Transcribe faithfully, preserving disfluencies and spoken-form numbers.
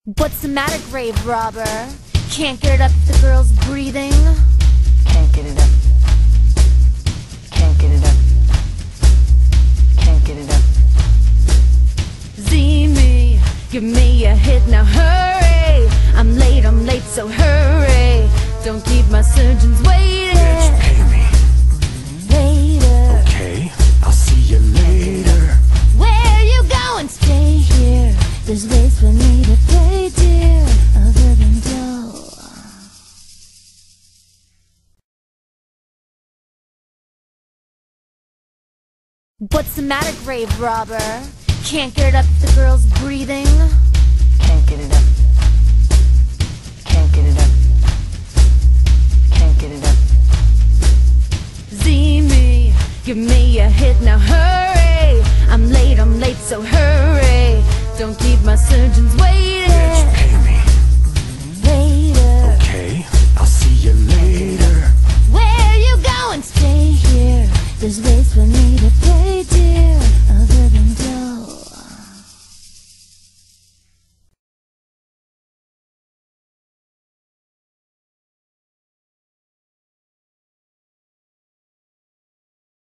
What's the matter, Graverobber? Can't get it up if the girl's breathing? Can't get it up. Can't get it up. Can't get it up. See me, give me a hit, now hurry. I'm late, I'm late, so hurry. Don't keep my surgeons waiting. Bitch, pay me. Later. Okay, I'll see you later. Where you going? Stay here. There's ways for me to play, dear, other than dough. What's the matter, Graverobber? Can't get it up if the girl's breathing? Can't get it up. Can't get it up. Can't get it up. See me, give me a hit, now hurry. I'm late, I'm late, so hurry. Don't keep my surgeons waiting. Bitch,